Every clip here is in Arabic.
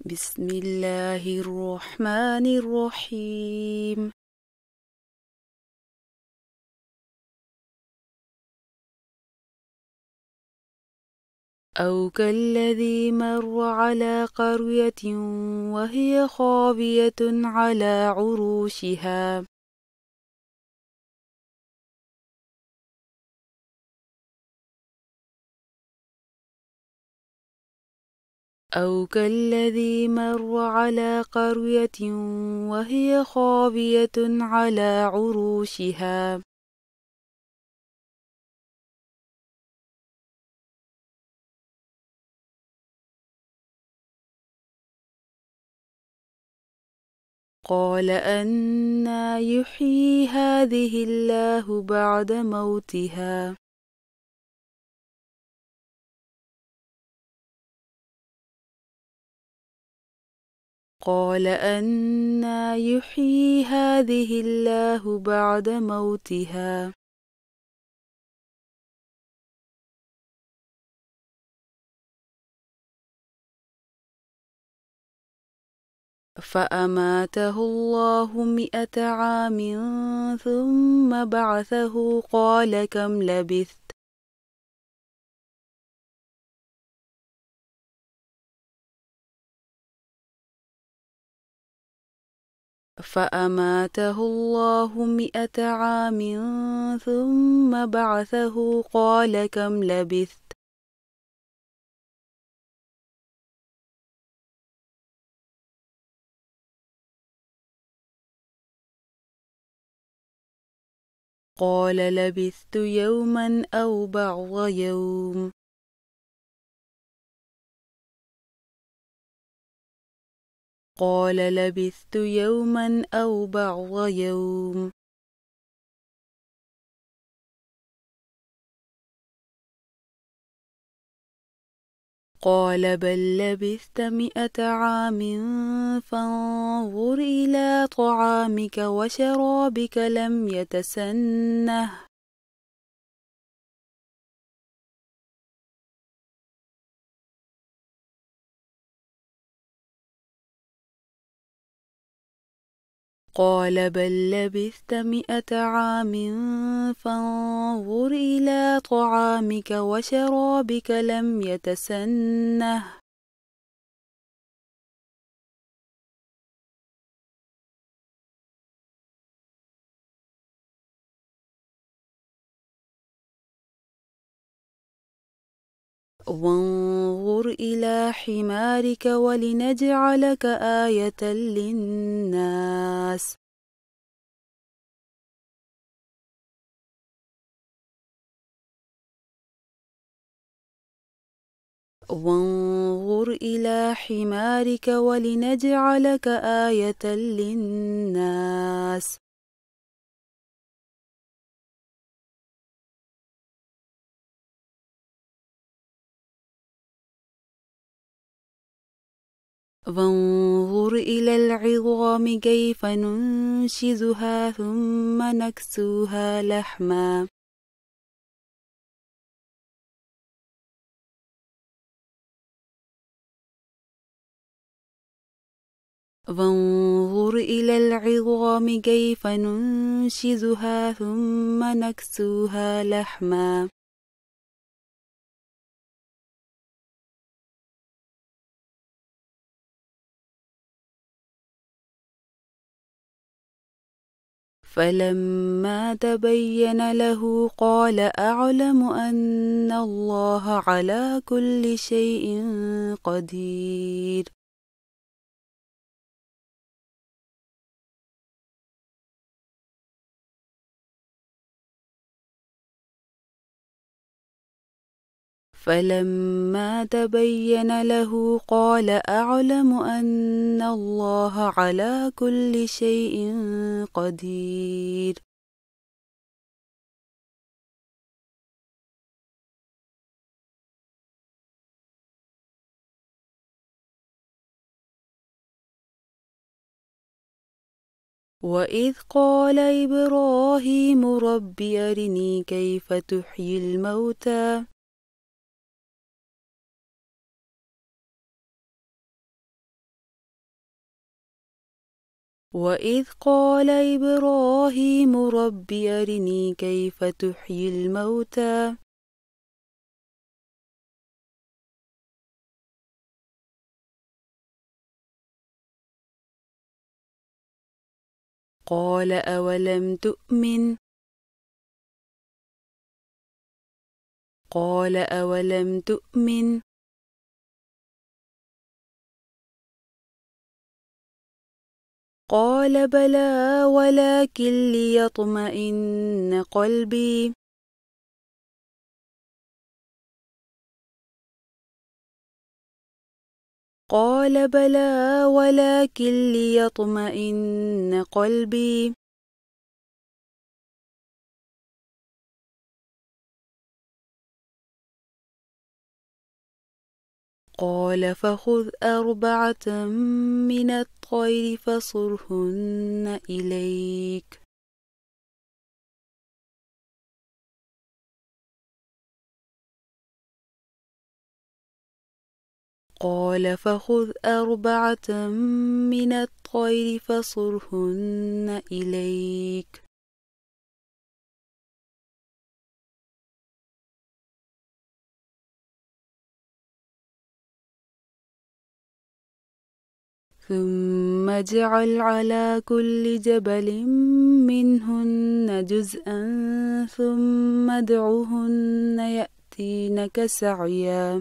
بسم الله الرحمن الرحيم. أو كالذي مر على قرية وهي خاوية على عروشها أو كالذي مر على قرية وهي خاوية على عروشها قال أنى يحيي هذه الله بعد موتها قال أنى يحيي هذه الله بعد موتها فأماته الله 100 عام ثم بعثه قال كم لبثت فأماته الله 100 عام ثم بعثه قال كم لبثت قال لبثت يوما أو بعض يوم قال لبثت يوما أو بعض يوم قال بل لبثت 100 عام فانظر إلى طعامك وشرابك لم يتسنه قال بل لبثت 100 عام فانظر إلى طعامك وشرابك لم يتسنه وانظر إلى حمارك ولنجعلك آية للناس وانظر إلى حمارك ولنجعلك آية للناس وانظر إلى العظام كيف ننشزها ثم نكسوها لحما وانظر إلى العظام كيف ننشزها ثم نكسوها لحما فلما تبين له قال أعلم أن الله على كل شيء قدير فلما تبين له قال أعلم أن الله على كل شيء قدير وإذ قال إبراهيم رب أرني كيف تحيي الموتى وإذ قال إبراهيم رب أرني كيف تحيي الموتى قال أولم تؤمن قال أولم تؤمن قال بلى ولكن ليطمئن قلبي قال بلى ولكن ليطمئن قلبي قال فخذ أربعة من الطير فصرهن إليك قال فخذ أربعة من الطير فصرهن إليك ثم اجعل على كل جبل منهن جزءا ثم ادعهن يأتينك سعيا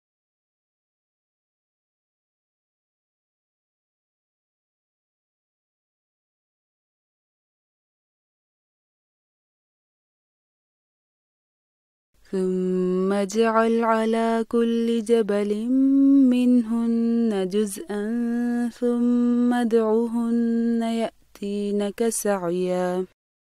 ثم اجعل على كل جبل منهن جزءا ثم ادعهن يأتينك سعيا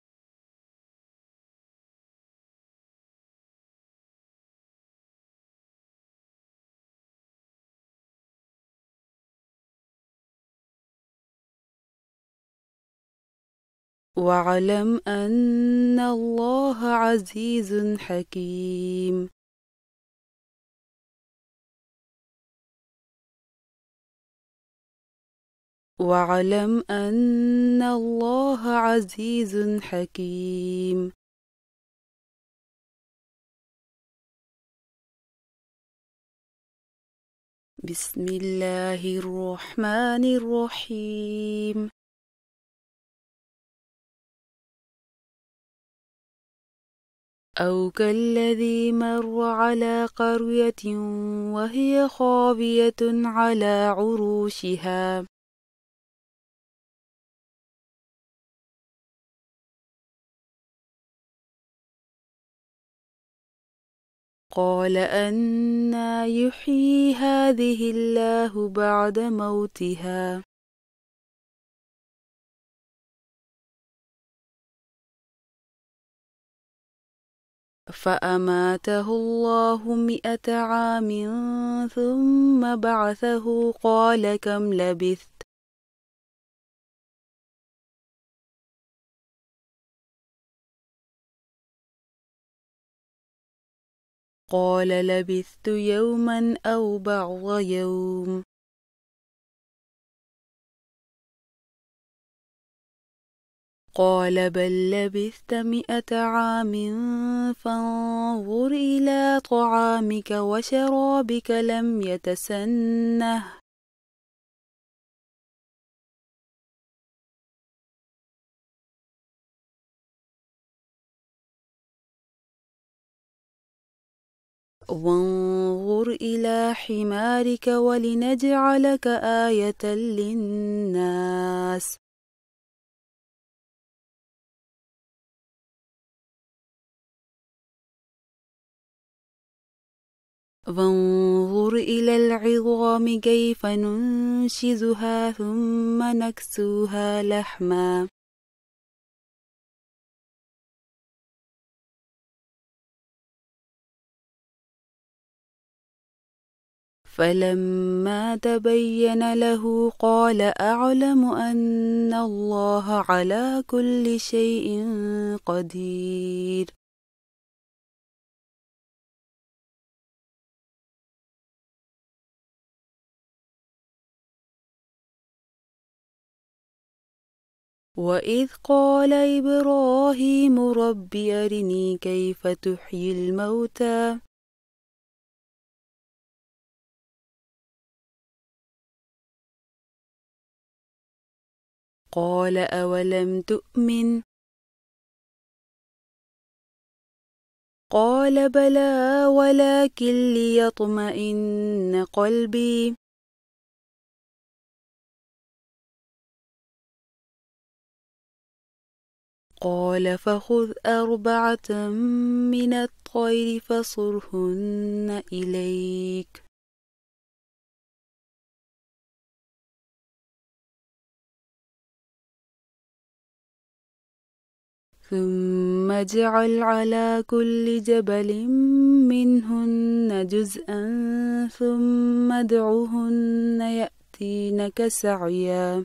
واعلم أن الله عزيز حكيم واعلم أن الله عزيز حكيم بسم الله الرحمن الرحيم أو كالذي مر على قرية وهي خاوية على عروشها قال أنى يحيي هذه الله بعد موتها فأماته الله 100 عام ثم بعثه قال كم لبثت قال لبثت يوما أو بعض يوم قال بل لبثت 100 عام فانظر إلى طعامك وشرابك لم يتسنه وانظر إلى حمارك ولنجعلك آية للناس وانظر إلى العظام كيف ننشزها ثم نكسوها لحما فلما تبين له قال أعلم أن الله على كل شيء قدير وإذ قال إبراهيم رب أرني كيف تحيي الموتى قال أولم تؤمن قال بلى ولكن ليطمئن قلبي قال فخذ أربعة من الطير فصرهن إليك ثم اجعل على كل جبل منهن جزءا ثم ادعهن يأتينك سعيا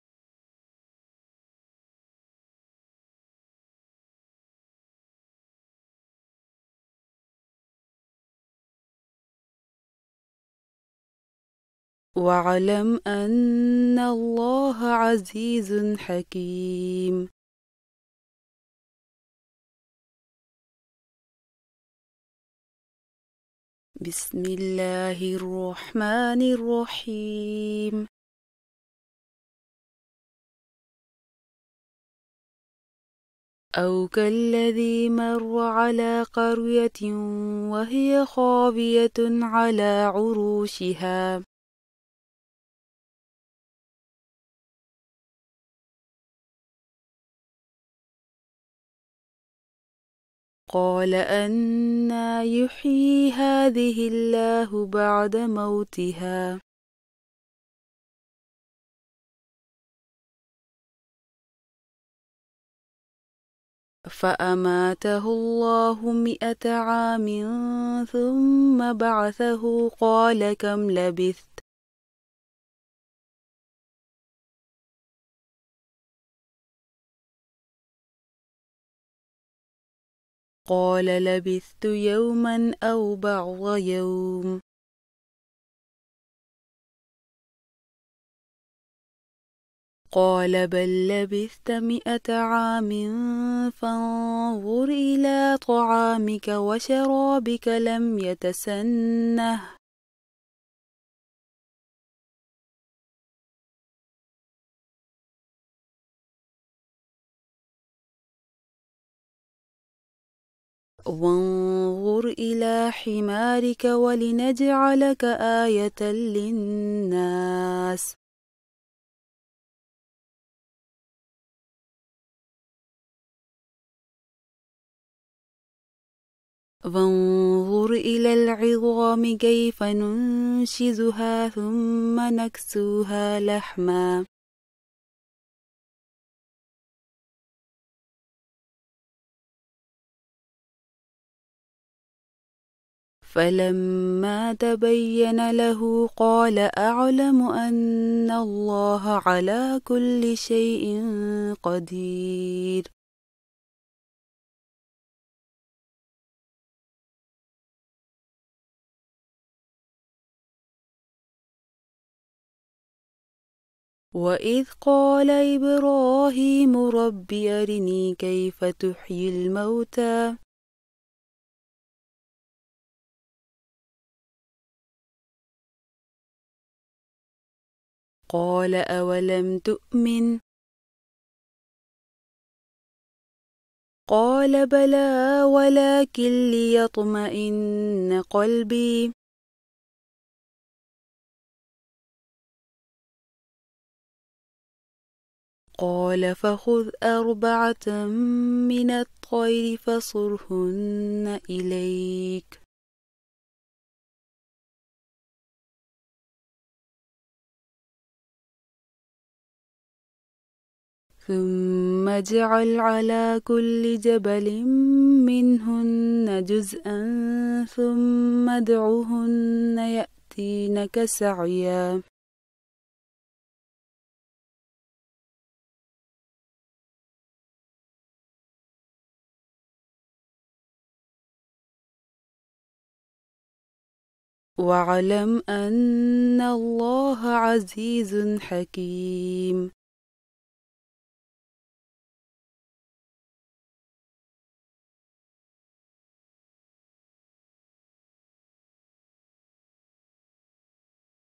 واعلم أن الله عزيز حكيم بسم الله الرحمن الرحيم أو كالذي مر على قرية وهي خاوية على عروشها قال أنى يحيي هذه الله بعد موتها فأماته الله 100 عام ثم بعثه قال كم لبثت قال لبثت يوما أو بعض يوم قال بل لبثت 100 عام فانظر إلى طعامك وشرابك لم يتسنه وانظر إلى حمارك ولنجعلك آية للناس وانظر إلى العظام كيف ننشزها ثم نكسوها لحما فلما تبين له قال أعلم أن الله على كل شيء قدير وإذ قال إبراهيم رب أرني كيف تحيي الموتى قال أولم تؤمن قال بلى ولكن ليطمئن قلبي قال فخذ أربعة من الطير فصرهن إليك ثم اجعل على كل جبل منهن جزءا ثم ادعهن يأتينك سعيا واعلم أن الله عزيز حكيم